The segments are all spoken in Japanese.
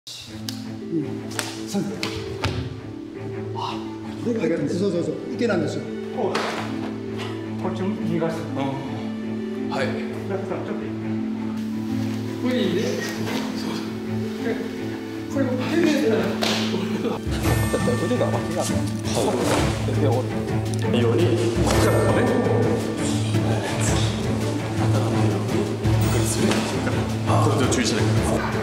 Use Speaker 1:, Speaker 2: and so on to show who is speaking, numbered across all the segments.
Speaker 1: 3あ、これが入ってるんです。そうそうそう、池なんですよ。
Speaker 2: こっち逃がす。
Speaker 3: はい。
Speaker 2: ちょっといい。
Speaker 1: これいいね。これも丁寧だな。だって腕が脇がで折るようにこっからね。
Speaker 3: これで注意しなきゃいけない。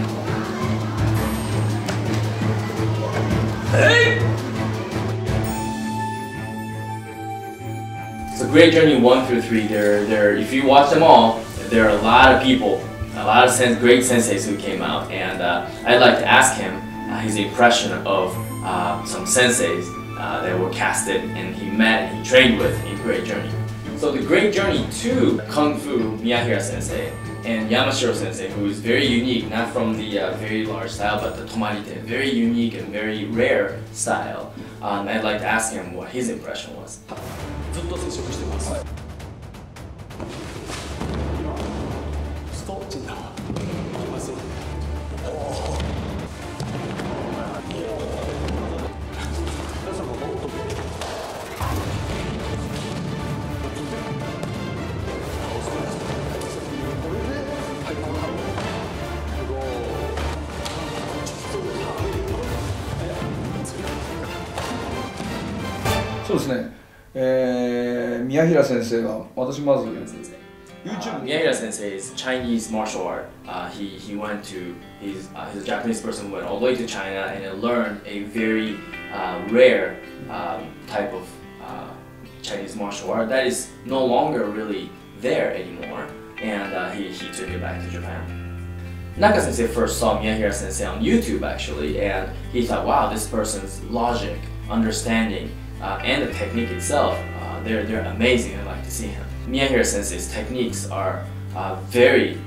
Speaker 4: So Great Journey 1 through 3, if you watch them all, there are a lot of people, a lot of great senseis who came out, and I'd like to ask him his impression of some senseis that were casted and he met and he trained with in Great Journey. So the Great Journey 2, Kung Fu Miyahira Sensei and Yamashiro Sensei, who is very unique, not from the very large style, but the Tomarite, very unique and very rare style. I'd like to ask him what his impression was.
Speaker 3: ずっと接触してます。ストッチだ。いきます。
Speaker 1: そうですね。宮平先生は私まず
Speaker 4: YouTube. Miyahira Sensei is Chinese martial art. He went to he's a Japanese person who went all the way to China and learned a very rare type of Chinese martial art that is no longer really there anymore, and he took it back to Japan. Naka Sensei first saw Miyahira Sensei on YouTube actually, and he thought, wow, this person's logic, understanding, and the technique itself, they're amazing. I'd like to see him. Miyahira Sensei's techniques are very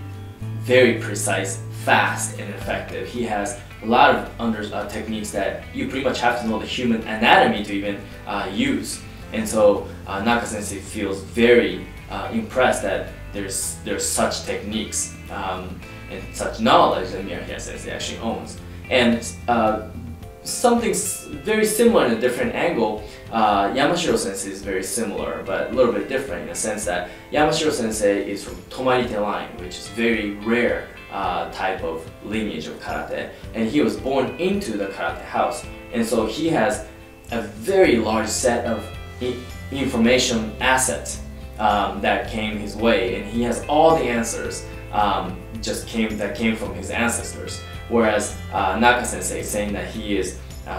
Speaker 4: precise, fast, and effective. He has a lot of techniques that you pretty much have to know the human anatomy to even use. And so Naka Sensei feels very impressed that there's such techniques and such knowledge that Miyahira Sensei actually owns. And something very similar in a different angle, Yamashiro Sensei is very similar, but a little bit different in the sense that Yamashiro Sensei is from Tomarite line, which is very rare type of lineage of karate, and he was born into the karate house, and so he has a very large set of information assets that came his way, and he has all the answers that came from his ancestors. Whereas Naka Sensei is saying that he's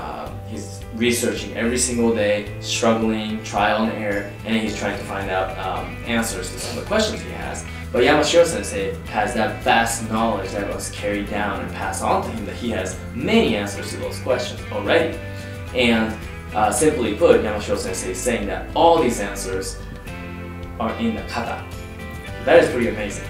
Speaker 4: researching every single day, struggling, trial and error, and he's trying to find out answers to some of the questions he has. But Yamashiro Sensei has that vast knowledge that was carried down and passed on to him, that he has many answers to those questions already. And simply put, Yamashiro Sensei is saying that all these answers are in the kata. That is pretty amazing.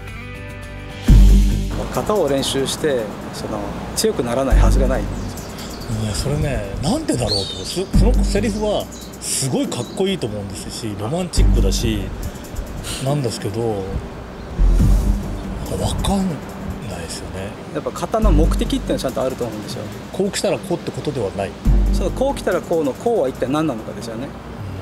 Speaker 5: 型を練習して強くならないはずがない。
Speaker 6: それね、なんでだろうと、そのセリフはすごいかっこいいと思うんですし、ロマンチックだしなんですけど、分かんないですよね。
Speaker 5: やっぱ型の目的っていうのはちゃんとあると思うんですよ。
Speaker 6: こう来たらこうってことではない。
Speaker 5: こう来たらこうのこうは一体何なのかですよね。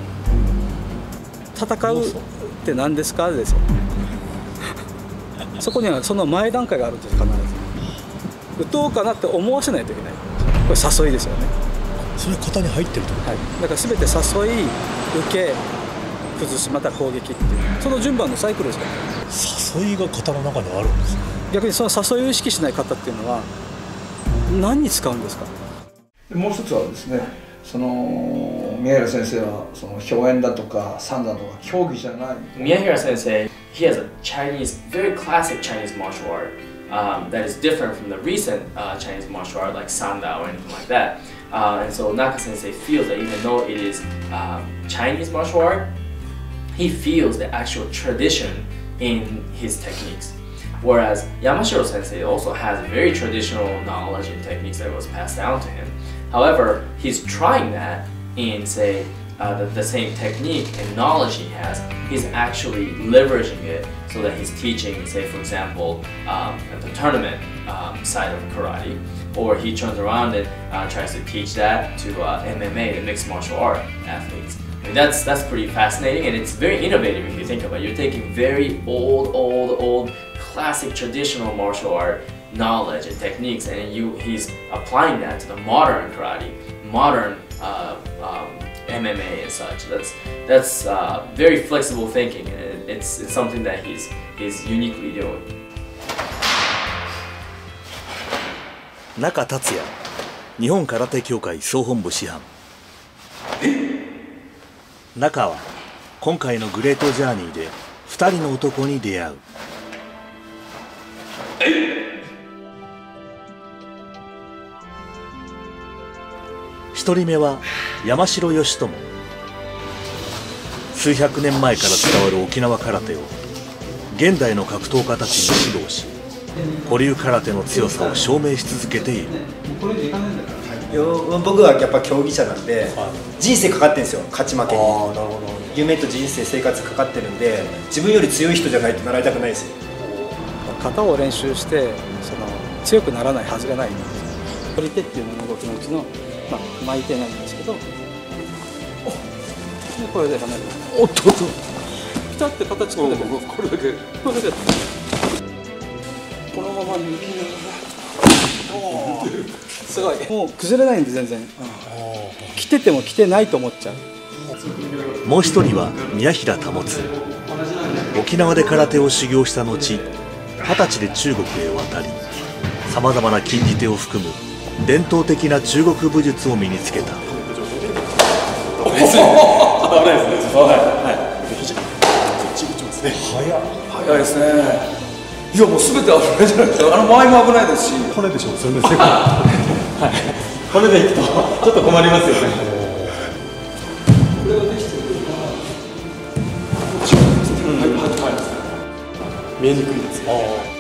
Speaker 5: 戦うって何ですかですよ。そこにはその前段階があるんです。必ず打とうかなって思わせないといけない。これ誘いですよね。
Speaker 6: それ型に入ってるってこと。
Speaker 5: はい、だから全て誘い、受け、崩し、また攻撃っていうその順番のサイクルですから。
Speaker 6: 誘いが型の中にあるんですね。
Speaker 5: 逆にその誘いを意識しない型っていうのは何に使うんですか。
Speaker 1: もう一つはですね、宮平先生は表演だとか三段とか競技じゃない。
Speaker 4: Miyahira Sensei, he has a very classic Chinese martial art that is different from the recent Chinese martial art like Sanda or anything like that. And so Naka Sensei feels that even though it is Chinese martial art, he feels the actual tradition in his techniques. Whereas Yamashiro Sensei also has very traditional knowledge and techniques that was passed down to him. However, he's trying that in, say, the same technique and knowledge he has, he's actually leveraging it so that he's teaching, say, for example, at the tournament side of karate, or he turns around and tries to teach that to MMA, the mixed martial art athletes. I mean, that's pretty fascinating, and it's very innovative if you think about it. You're taking very old, classic traditional martial art knowledge and techniques, and he's applying that to the modern karate, modern MMA and such. That's very flexible thinking, and it's something that he's uniquely doing.
Speaker 7: 中達也、日本空手協会総本部師範。中は今回のグレートジャーニーで2人の男に出会う。1人目は山城義友。数百年前から伝わる沖縄空手を現代の格闘家たちに指導し、古流空手の強さを証明し続けている。
Speaker 8: 僕はやっぱ競技者なんで、人生かかってるんですよ、勝ち負けに。夢と人生、生活かかってるんで、自分より強い人じゃないと習いたくないですよ。
Speaker 5: 型を練習して強くならないはずがない。取り手っていうのの動きのうちの、巻いてなんですけど、でこれで離れる。おっとピタって形作ってこれだけこのまま握りながらすごいもう崩れないんで全然、着てても着てないと思っちゃう。
Speaker 7: もう一人は宮平保。沖縄で空手を修行した後、20歳で中国へ渡り、さまざまな禁じ手を含む伝統的な中国武術を身につけた。
Speaker 1: 早いですね。いやもうすべて危ないじゃないですか。前も危ないですし。
Speaker 3: これでしょう。それでこれでいくとちょっと困りますよね。
Speaker 1: これができてるから。見えにくいです。